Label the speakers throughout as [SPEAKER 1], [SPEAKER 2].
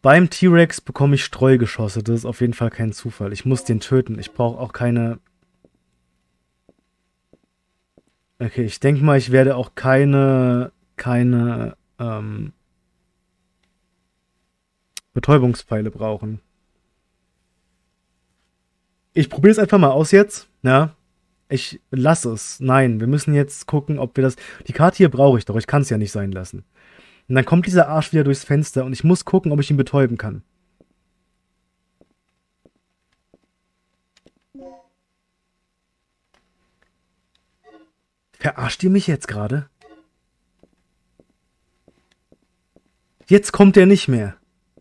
[SPEAKER 1] Beim T-Rex bekomme ich Streugeschosse. Das ist auf jeden Fall kein Zufall. Ich muss den töten. Ich brauche auch keine... Okay, ich denke mal, ich werde auch keine Betäubungspfeile brauchen. Ich probiere es einfach mal aus jetzt. Ja. Ich lasse es. Nein, wir müssen jetzt gucken, ob wir das... Die Karte hier brauche ich doch. Ich kann es ja nicht sein lassen. Und dann kommt dieser Arsch wieder durchs Fenster und ich muss gucken, ob ich ihn betäuben kann. Verarscht ihr mich jetzt gerade? Jetzt kommt er nicht mehr.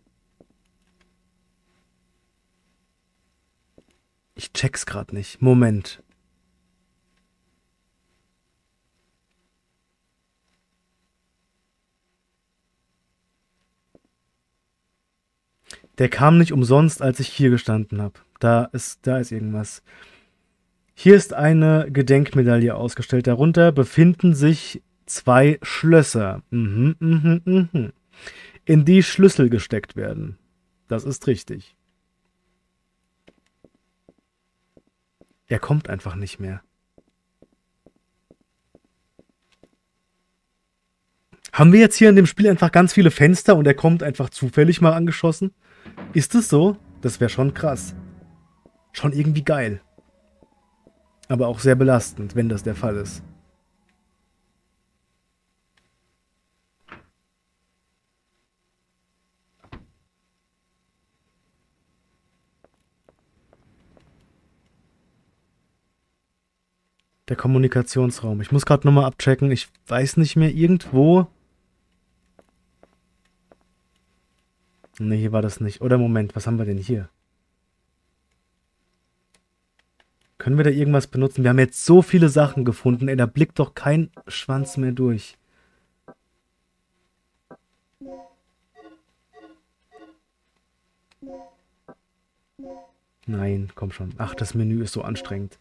[SPEAKER 1] Ich check's gerade nicht. Moment. Der kam nicht umsonst, als ich hier gestanden habe. Da ist irgendwas. Hier ist eine Gedenkmedaille ausgestellt. Darunter befinden sich 2 Schlösser. In die Schlüssel gesteckt werden. Das ist richtig. Er kommt einfach nicht mehr. Haben wir jetzt hier in dem Spiel einfach ganz viele Fenster und er kommt einfach zufällig mal angeschossen? Ist es so? Das wäre schon krass. Schon irgendwie geil. Aber auch sehr belastend, wenn das der Fall ist. Der Kommunikationsraum. Ich muss gerade nochmal abchecken. Ich weiß nicht mehr, irgendwo... Ne, hier war das nicht. Oder Moment, was haben wir denn hier? Können wir da irgendwas benutzen? Wir haben jetzt so viele Sachen gefunden. Ey, da blickt doch kein Schwanz mehr durch. Nein, komm schon. Ach, das Menü ist so anstrengend.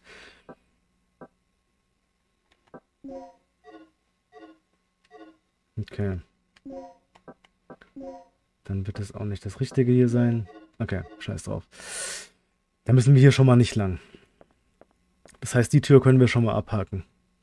[SPEAKER 1] Okay. Dann wird es auch nicht das Richtige hier sein. Okay, scheiß drauf. Da müssen wir hier schon mal nicht lang. Das heißt, die Tür können wir schon mal abhaken.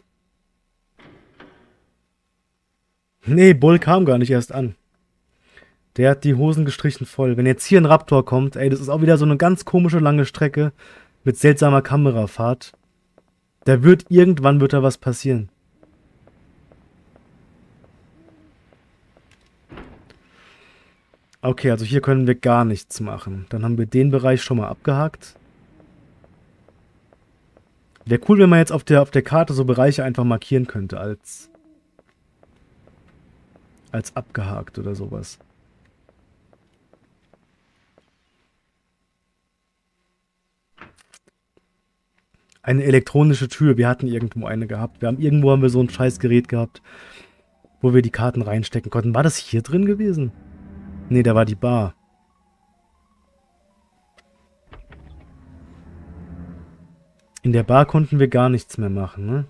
[SPEAKER 1] Nee, Bull kam gar nicht erst an. Der hat die Hosen gestrichen voll. Wenn jetzt hier ein Raptor kommt, ey, das ist auch wieder so eine ganz komische lange Strecke mit seltsamer Kamerafahrt. Irgendwann wird da was passieren. Okay, also hier können wir gar nichts machen. Dann haben wir den Bereich schon mal abgehakt. Wäre cool, wenn man jetzt auf der Karte so Bereiche einfach markieren könnte als abgehakt oder sowas. Eine elektronische Tür. Wir hatten irgendwo eine gehabt. Irgendwo haben wir so ein scheiß Gerät gehabt, wo wir die Karten reinstecken konnten. War das hier drin gewesen? Nee, da war die Bar. In der Bar konnten wir gar nichts mehr machen, ne?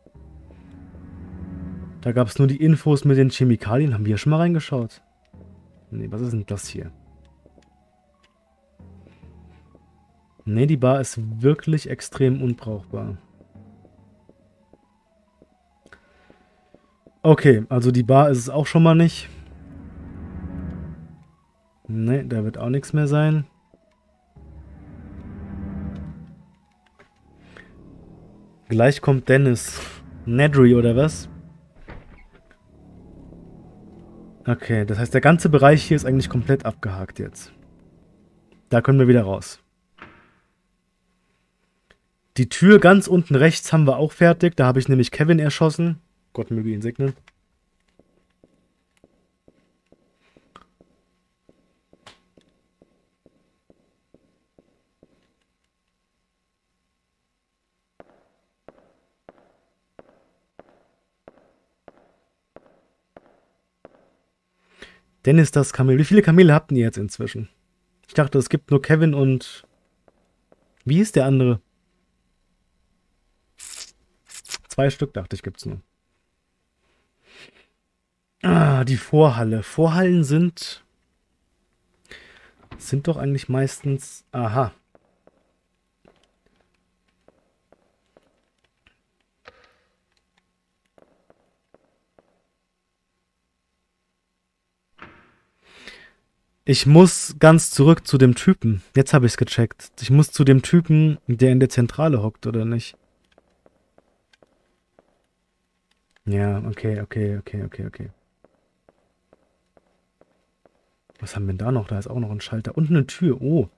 [SPEAKER 1] Da gab es nur die Infos mit den Chemikalien. Haben wir schon mal reingeschaut? Nee, was ist denn das hier? Nee, die Bar ist wirklich extrem unbrauchbar. Okay, also die Bar ist es auch schon mal nicht. Nee, da wird auch nichts mehr sein. Gleich kommt Dennis. Nedry oder was? Okay, das heißt, der ganze Bereich hier ist eigentlich komplett abgehakt jetzt. Da können wir wieder raus. Die Tür ganz unten rechts haben wir auch fertig. Da habe ich nämlich Kevin erschossen. Gott möge ihn segnen. Dennis das Kamel. Wie viele Kamele habt ihr jetzt inzwischen? Ich dachte, es gibt nur Kevin und... Wie ist der andere? 2 Stück, dachte ich, gibt's nur. Ah, die Vorhalle. Vorhallen sind Das sind doch eigentlich meistens... Aha. Ich muss ganz zurück zu dem Typen. Jetzt habe ich es gecheckt. Ich muss zu dem Typen, der in der Zentrale hockt, oder nicht? Ja, okay. Was haben wir denn da noch? Da ist auch noch ein Schalter. Und eine Tür. Oh.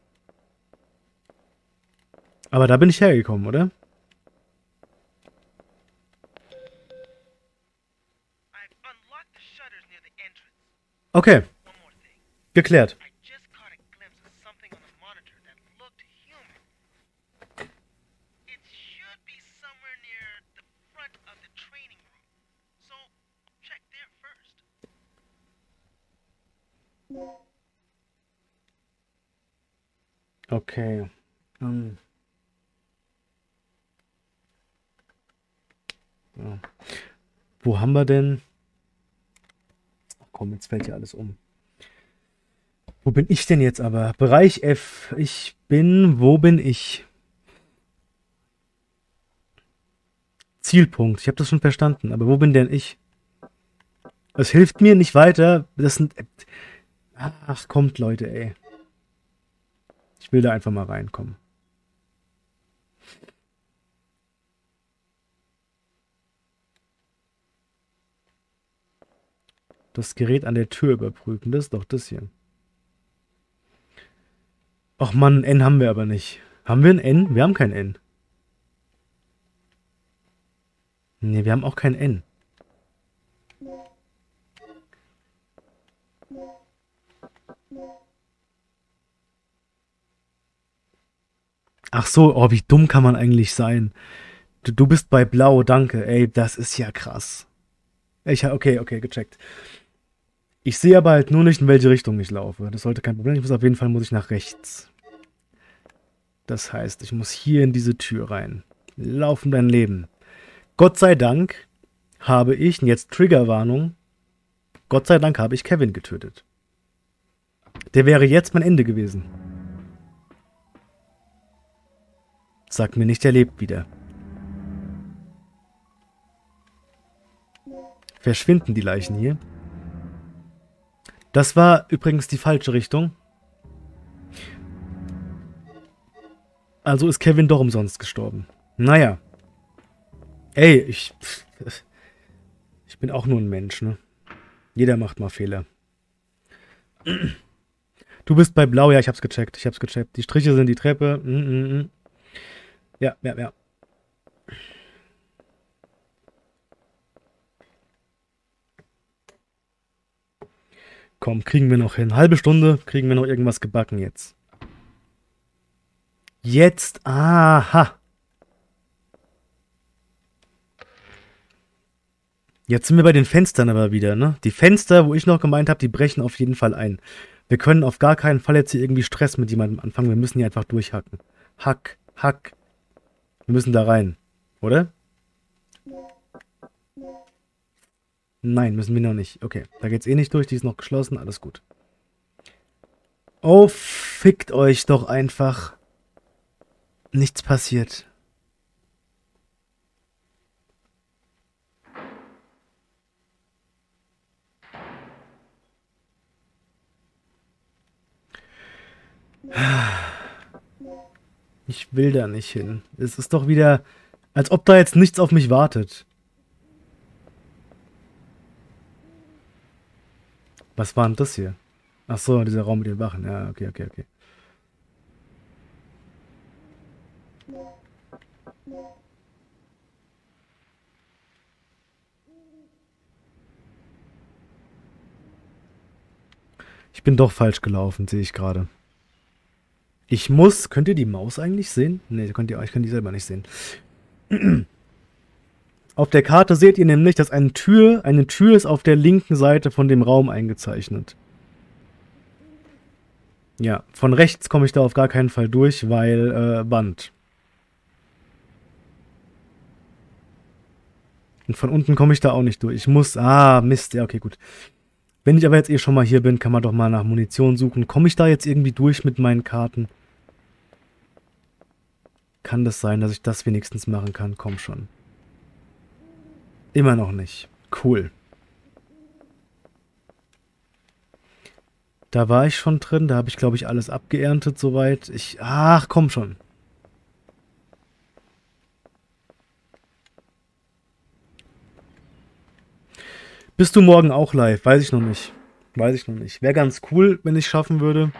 [SPEAKER 1] Aber da bin ich hergekommen, oder? Okay, geklärt. Okay. Ja. Wo haben wir denn... Ach komm, jetzt fällt ja alles um. Wo bin ich denn jetzt aber? Bereich F. Ich bin... Wo bin ich? Zielpunkt. Ich habe das schon verstanden. Aber wo bin denn ich? Es hilft mir nicht weiter. Das sind... Ach, kommt, Leute, ey. Ich will da einfach mal reinkommen. Das Gerät an der Tür überprüfen. Das ist doch das hier. Ach Mann, ein N haben wir aber nicht. Haben wir ein N? Wir haben kein N. Nee, wir haben auch kein N. Ach so, oh, wie dumm kann man eigentlich sein? Du bist bei Blau, danke. Ey, das ist ja krass. Okay, gecheckt. Ich sehe aber halt nur nicht, in welche Richtung ich laufe. Das sollte kein Problem sein. Auf jeden Fall muss ich nach rechts. Das heißt, ich muss hier in diese Tür rein. Lauf um dein Leben. Gott sei Dank habe ich, und jetzt Triggerwarnung, Gott sei Dank habe ich Kevin getötet. Der wäre jetzt mein Ende gewesen. Sag mir nicht, er lebt wieder. Verschwinden die Leichen hier? Das war übrigens die falsche Richtung. Also ist Kevin doch umsonst gestorben. Naja. Ey, ich bin auch nur ein Mensch, ne? Jeder macht mal Fehler. Du bist bei Blau, ja, ich hab's gecheckt. Die Striche sind die Treppe. Ja. Komm, kriegen wir noch hin. Halbe Stunde kriegen wir noch irgendwas gebacken jetzt. Jetzt, aha. Jetzt sind wir bei den Fenstern aber wieder, ne? Die Fenster, wo ich noch gemeint habe, die brechen auf jeden Fall ein. Wir können auf gar keinen Fall jetzt hier irgendwie Stress mit jemandem anfangen. Wir müssen hier einfach durchhacken. Hack. Wir müssen da rein. Oder? Nein, müssen wir noch nicht. Okay, da geht's eh nicht durch. Die ist noch geschlossen. Alles gut. Oh, fickt euch doch einfach. Nichts passiert. Ich will da nicht hin. Es ist doch wieder, als ob da jetzt nichts auf mich wartet. Was war denn das hier? Ach so, dieser Raum mit den Wachen. Ja, okay. Ich bin doch falsch gelaufen, sehe ich gerade. Könnt ihr die Maus eigentlich sehen? Ne, ich kann die selber nicht sehen. Auf der Karte seht ihr nämlich, dass eine Tür ist auf der linken Seite von dem Raum eingezeichnet. Ja, von rechts komme ich da auf gar keinen Fall durch, weil Wand. Und von unten komme ich da auch nicht durch. Mist, ja, okay, gut. Wenn ich aber jetzt eh schon mal hier bin, kann man doch mal nach Munition suchen. Komme ich da jetzt irgendwie durch mit meinen Karten? Kann das sein, dass ich das wenigstens machen kann? Komm schon. Immer noch nicht. Cool. Da war ich schon drin. Da habe ich, glaube ich, alles abgeerntet soweit. Ach, komm schon. Bist du morgen auch live? Weiß ich noch nicht. Weiß ich noch nicht. Wäre ganz cool, wenn ich es schaffen würde.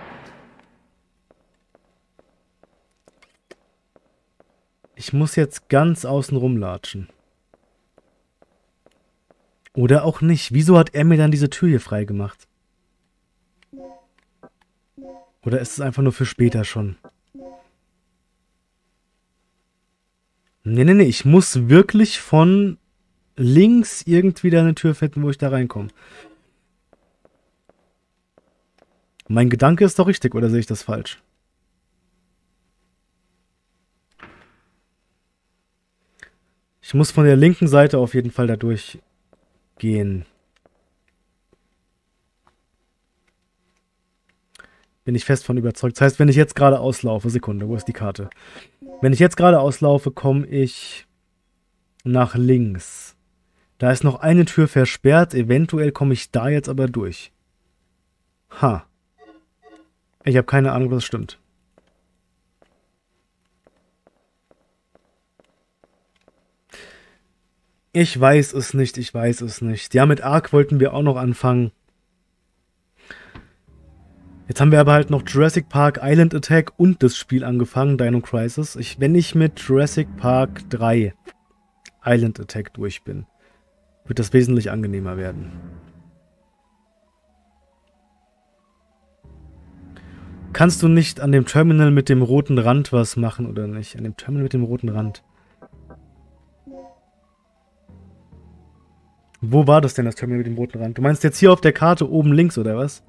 [SPEAKER 1] Ich muss jetzt ganz außen rumlatschen. Oder auch nicht. Wieso hat er mir dann diese Tür hier freigemacht? Oder ist es einfach nur für später schon? Nee. Ich muss wirklich von links irgendwie da eine Tür finden, wo ich da reinkomme. Mein Gedanke ist doch richtig, oder sehe ich das falsch? Ich muss von der linken Seite auf jeden Fall da durchgehen. Bin ich fest von überzeugt. Das heißt, wenn ich jetzt gerade auslaufe, Sekunde, wo ist die Karte? Wenn ich jetzt gerade auslaufe, komme ich nach links. Da ist noch eine Tür versperrt. Eventuell komme ich da jetzt aber durch. Ha. Ich habe keine Ahnung, was stimmt. Ich weiß es nicht, ich weiß es nicht. Ja, mit Ark wollten wir auch noch anfangen. Jetzt haben wir aber halt noch Jurassic Park Island Attack und das Spiel angefangen, Dino Crisis. Wenn ich mit Jurassic Park 3 Island Attack durch bin, wird das wesentlich angenehmer werden. Kannst du nicht an dem Terminal mit dem roten Rand was machen oder nicht? An dem Terminal mit dem roten Rand. Wo war das denn, das Terminal mit dem roten Rand? Du meinst jetzt hier auf der Karte oben links, oder was?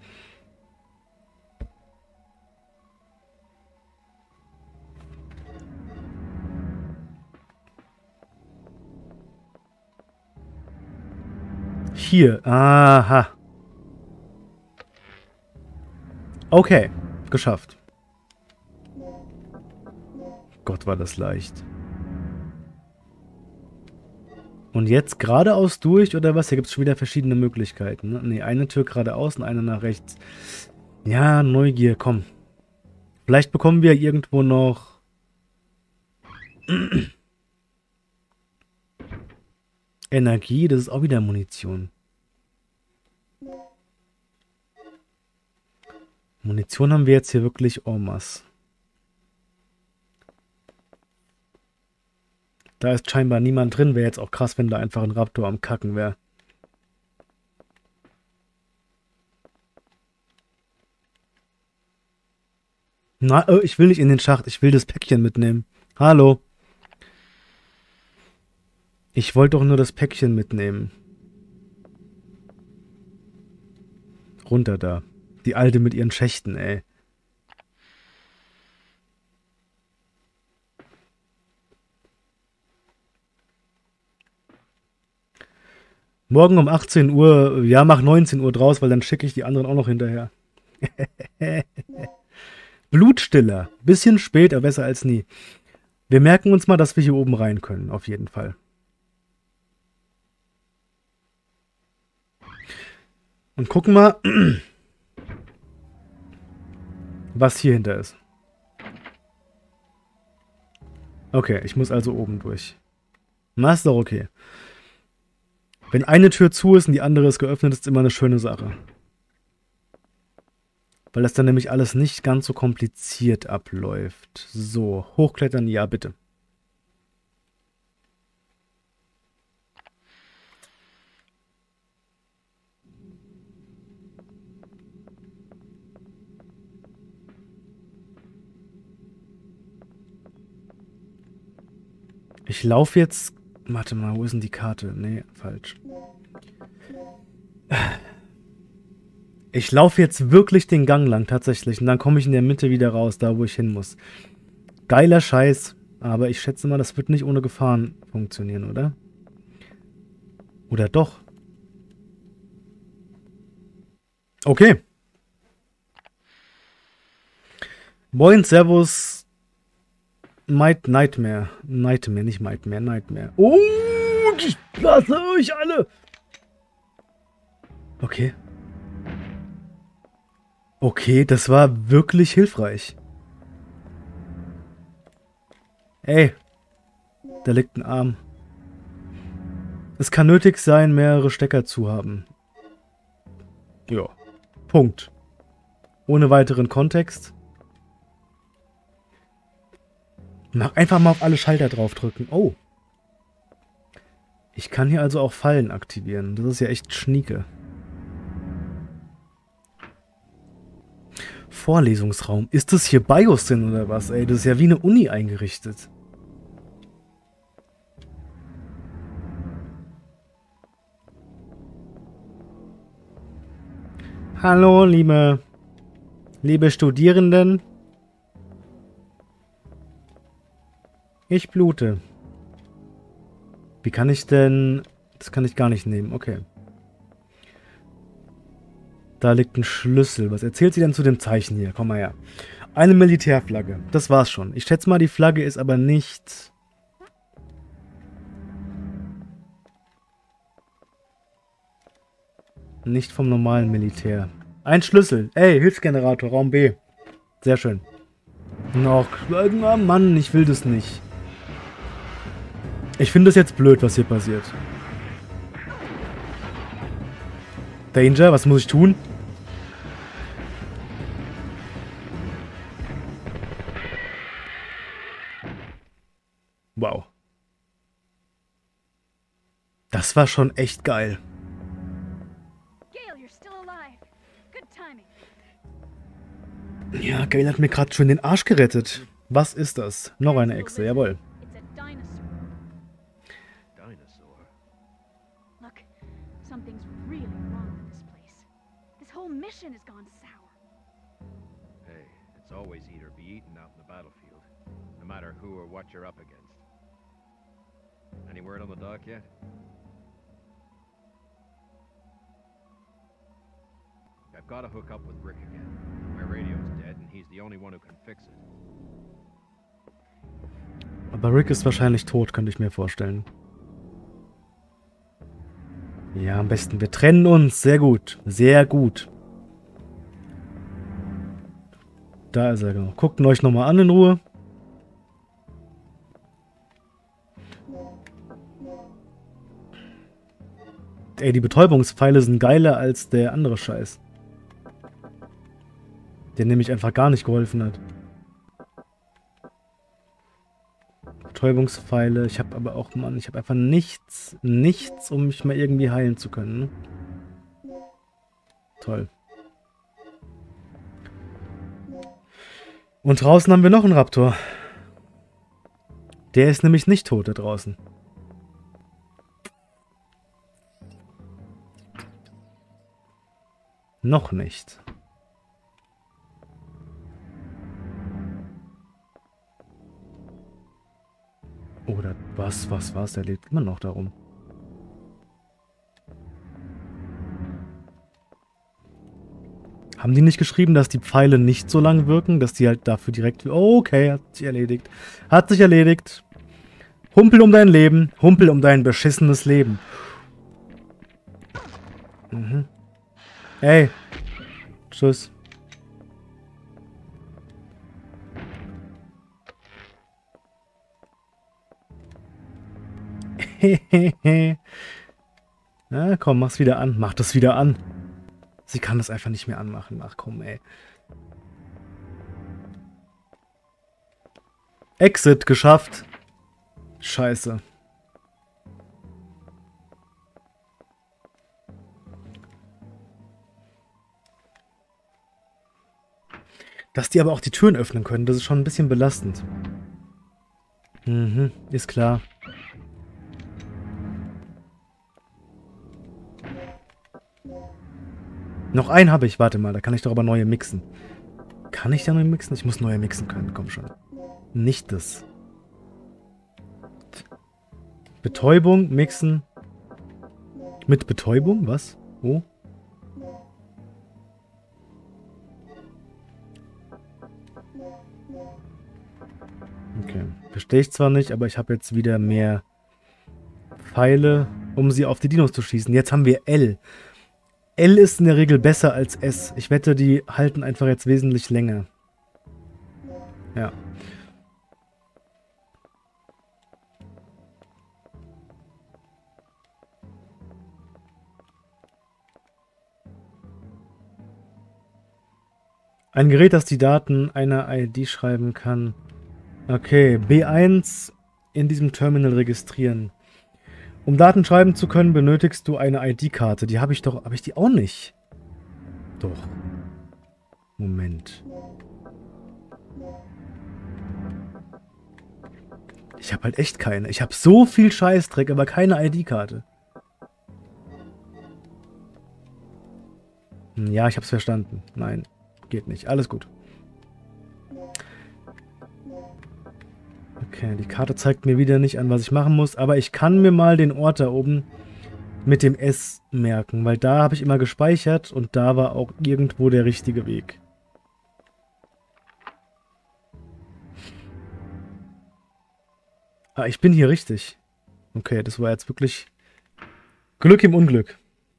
[SPEAKER 1] Hier. Aha. Okay. Geschafft. Gott, war das leicht. Und jetzt geradeaus durch, oder was? Hier gibt es schon wieder verschiedene Möglichkeiten. Ne? Ne, eine Tür geradeaus und eine nach rechts. Ja, Neugier, komm. Vielleicht bekommen wir irgendwo noch... Energie, das ist auch wieder Munition. Munition haben wir jetzt hier wirklich en masse. Da ist scheinbar niemand drin. Wäre jetzt auch krass, wenn da einfach ein Raptor am Kacken wäre. Na, ich will nicht in den Schacht. Ich will das Päckchen mitnehmen. Hallo. Ich wollte doch nur das Päckchen mitnehmen. Runter da. Die Alte mit ihren Schächten, ey. Morgen um 18 Uhr, ja, mach 19 Uhr draus, weil dann schicke ich die anderen auch noch hinterher. Blutstiller. Bisschen spät, aber besser als nie. Wir merken uns mal, dass wir hier oben rein können, auf jeden Fall. Und gucken mal, was hier hinter ist. Okay, ich muss also oben durch. Na, ist doch okay. Wenn eine Tür zu ist und die andere ist geöffnet, ist immer eine schöne Sache. Weil das dann nämlich alles nicht ganz so kompliziert abläuft. So, hochklettern, ja bitte. Ich laufe jetzt... Warte mal, wo ist denn die Karte? Nee, falsch. Ich laufe jetzt wirklich den Gang lang, tatsächlich. Und dann komme ich in der Mitte wieder raus, da wo ich hin muss. Geiler Scheiß. Aber ich schätze mal, das wird nicht ohne Gefahren funktionieren, oder? Oder doch? Okay. Moin, Servus. Nightmare. Nightmare, nicht Nightmare, Nightmare. Oh, ich lasse euch alle. Okay. Okay, das war wirklich hilfreich. Ey, da liegt ein Arm. Es kann nötig sein, mehrere Stecker zu haben. Ja. Punkt. Ohne weiteren Kontext. Einfach mal auf alle Schalter draufdrücken. Oh. Ich kann hier also auch Fallen aktivieren. Das ist ja echt schnieke. Vorlesungsraum. Ist das hier Biosyn oder was, ey? Das ist ja wie eine Uni eingerichtet. Hallo, liebe Studierenden. Ich blute. Wie kann ich denn... Das kann ich gar nicht nehmen. Okay. Da liegt ein Schlüssel. Was erzählt sie denn zu dem Zeichen hier? Komm mal her. Eine Militärflagge. Das war's schon. Ich schätze mal, die Flagge ist aber nicht... Nicht vom normalen Militär. Ein Schlüssel. Ey, Hilfsgenerator, Raum B. Sehr schön. Noch, oh Mann, ich will das nicht. Ich finde es jetzt blöd, was hier passiert. Danger, was muss ich tun? Wow. Das war schon echt geil. Ja, Gale hat mir gerade schon den Arsch gerettet. Was ist das? Noch eine Echse, jawohl.
[SPEAKER 2] Hey, it's always eat or be eaten out in the battlefield, no matter who or what you're up against. Any word on the dock yet? I've got to hook up with Rick again. My radio's dead and he's the only one who can fix it.
[SPEAKER 1] Aber Rick ist wahrscheinlich tot, könnte ich mir vorstellen. Ja, am besten wir trennen uns. Sehr gut. Sehr gut. Da ist er genau. Guckt ihn euch nochmal an in Ruhe. Ey, die Betäubungspfeile sind geiler als der andere Scheiß. Der nämlich einfach gar nicht geholfen hat. Betäubungspfeile. Ich habe aber auch, Mann, ich habe einfach nichts, um mich mal irgendwie heilen zu können. Toll. Und draußen haben wir noch einen Raptor. Der ist nämlich nicht tot da draußen. Noch nicht. Oder was war's? Der lebt immer noch darum. Haben die nicht geschrieben, dass die Pfeile nicht so lang wirken? Dass die halt dafür direkt... Oh, okay, hat sich erledigt. Hat sich erledigt. Humpel um dein Leben. Humpel um dein beschissenes Leben. Mhm. Ey. Tschüss. Na komm, mach's wieder an. Mach das wieder an. Sie kann das einfach nicht mehr anmachen. Ach komm, ey. Exit geschafft. Scheiße. Dass die aber auch die Türen öffnen können, das ist schon ein bisschen belastend. Mhm, ist klar. Noch einen habe ich, warte mal, da kann ich doch aber neue mixen. Kann ich da neue mixen? Ich muss neue mixen können, komm schon. Nicht das. Betäubung, mixen. Mit Betäubung, was? Oh. Okay. Verstehe ich zwar nicht, aber ich habe jetzt wieder mehr Pfeile, um sie auf die Dinos zu schießen. Jetzt haben wir L. L ist in der Regel besser als S. Ich wette, die halten einfach jetzt wesentlich länger. Ja. Ein Gerät, das die Daten einer ID schreiben kann. Okay, B1 in diesem Terminal registrieren. Um Daten schreiben zu können, benötigst du eine ID-Karte. Die habe ich doch... Habe ich die auch nicht? Doch. Moment. Ich habe halt echt keine. Ich habe so viel Scheißdreck, aber keine ID-Karte. Ja, ich habe es verstanden. Nein, geht nicht. Alles gut. Okay, die Karte zeigt mir wieder nicht an, was ich machen muss, aber ich kann mir mal den Ort da oben mit dem S merken, weil da habe ich immer gespeichert und da war auch irgendwo der richtige Weg. Ah, ich bin hier richtig. Okay, das war jetzt wirklich Glück im Unglück.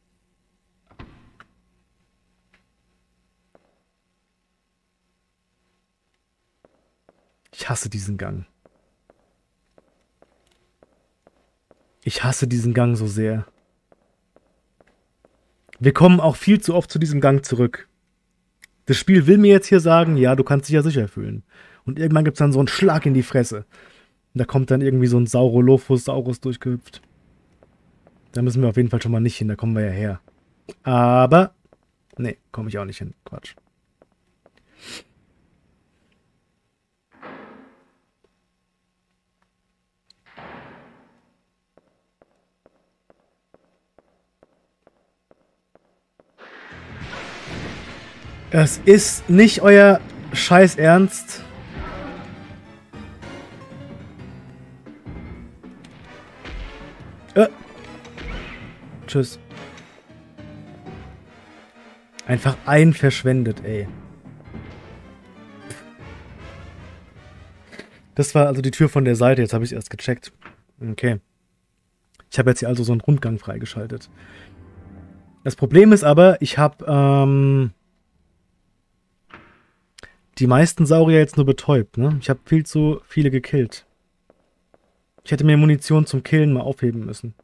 [SPEAKER 1] Ich hasse diesen Gang. Ich hasse diesen Gang so sehr. Wir kommen auch viel zu oft zu diesem Gang zurück. Das Spiel will mir jetzt hier sagen, ja, du kannst dich ja sicher fühlen. Und irgendwann gibt es dann so einen Schlag in die Fresse. Und da kommt dann irgendwie so ein Saurolophus-Saurus durchgehüpft. Da müssen wir auf jeden Fall schon mal nicht hin, da kommen wir ja her. Aber, nee, komme ich auch nicht hin. Quatsch. Es ist nicht euer Scheiß Ernst. Tschüss. Einfach ein verschwendet, ey. Das war also die Tür von der Seite. Jetzt habe ich es erst gecheckt. Okay. Ich habe jetzt hier also so einen Rundgang freigeschaltet. Das Problem ist aber, ich habe die meisten Saurier jetzt nur betäubt, ne? Ich habe viel zu viele gekillt. Ich hätte mir Munition zum Killen mal aufheben müssen.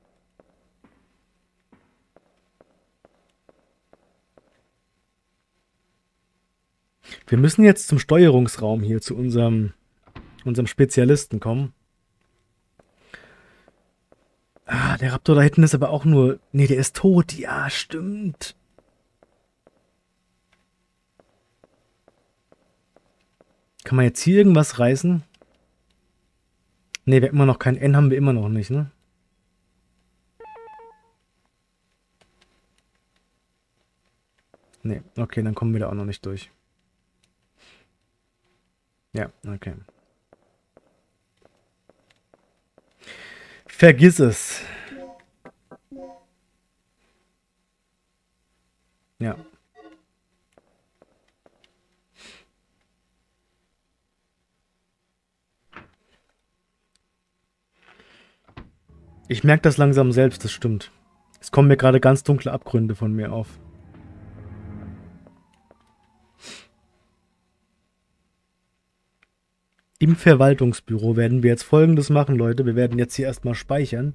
[SPEAKER 1] Wir müssen jetzt zum Steuerungsraum hier, zu unserem Spezialisten kommen. Ah, der Raptor da hinten ist aber auch nur... Nee, der ist tot. Ja, stimmt. Kann man jetzt hier irgendwas reißen? Ne, wir haben immer noch kein N, haben wir immer noch nicht, ne? Ne, okay, dann kommen wir da auch noch nicht durch. Ja, okay. Vergiss es. Ja. Ich merke das langsam selbst, das stimmt. Es kommen mir gerade ganz dunkle Abgründe von mir auf. Im Verwaltungsbüro werden wir jetzt Folgendes machen, Leute. Wir werden jetzt hier erstmal speichern.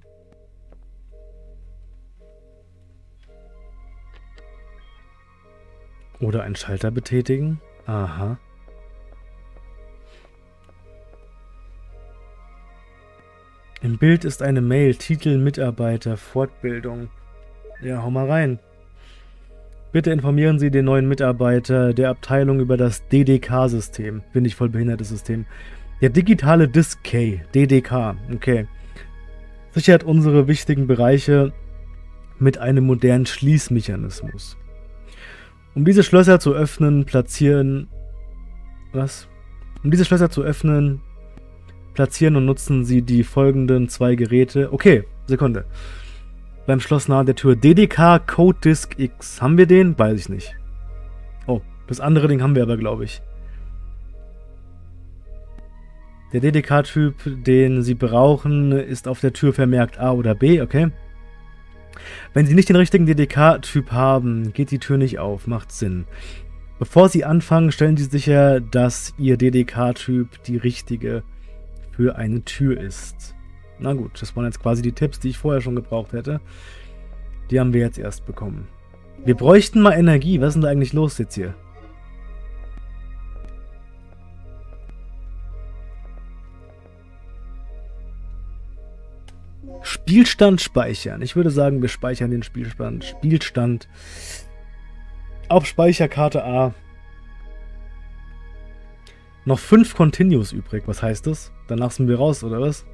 [SPEAKER 1] Oder einen Schalter betätigen. Aha. Im Bild ist eine Mail, Titel, Mitarbeiter, Fortbildung. Ja, hau mal rein. Bitte informieren Sie den neuen Mitarbeiter der Abteilung über das DDK-System. Bin ich voll behindertes System. Der digitale Disk Key, DDK, okay. Sichert unsere wichtigen Bereiche mit einem modernen Schließmechanismus. Um diese Schlösser zu öffnen, platzieren... Was? Um diese Schlösser zu öffnen, platzieren und nutzen Sie die folgenden zwei Geräte. Okay, Sekunde. Beim Schloss nahe der Tür. DDK Code Disk X. Haben wir den? Weiß ich nicht. Oh, das andere Ding haben wir aber, glaube ich. Der DDK-Typ, den Sie brauchen, ist auf der Tür vermerkt A oder B, okay? Wenn Sie nicht den richtigen DDK-Typ haben, geht die Tür nicht auf, macht Sinn. Bevor Sie anfangen, stellen Sie sicher, dass Ihr DDK-Typ die richtige für eine Tür ist. Na gut, das waren jetzt quasi die Tipps, die ich vorher schon gebraucht hätte. Die haben wir jetzt erst bekommen. Wir bräuchten mal Energie. Was ist denn da eigentlich los jetzt hier? Spielstand speichern. Ich würde sagen, wir speichern den Spielstand auf Speicherkarte A. Noch 5 Continues übrig. Was heißt das? Danach sind wir raus, oder was?